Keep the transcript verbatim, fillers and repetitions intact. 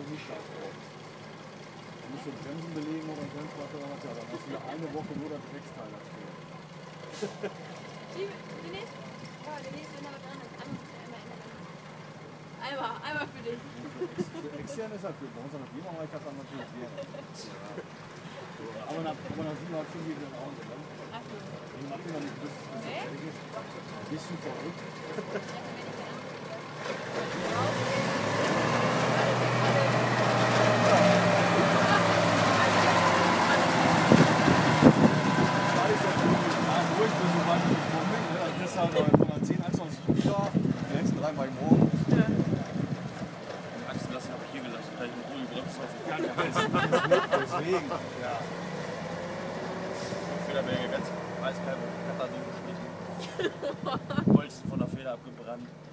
noch nicht stark drauf. Du musst du Bremsen belegen oder Bremsplatte oder was, ja, dann hast du wieder eine Woche nur das Drecksteil da stehen. Dennis? Ja, Dennis, wenn da was dran ist, einmal, einmal, einmal, einmal für dich. Für extern ist das gut, bei uns an der Firma mache ich das dann natürlich gerne. Ja. Aber nach, aber nach siebeneinhalb Stunden geht das auch nicht, ne? Ach so. Ich mach den noch nicht, bis bis Nee? fertig ist. Bist du verrückt? Dreimal im Morgen. Ja. Die Achsen lassen habe ich hier gelassen, da ich eine Ruhe Bremse auf den Kern Deswegen, ja. Federberge ganz eiskalt mit Katadin geschnitten. Bolzen von der Feder abgebrannt.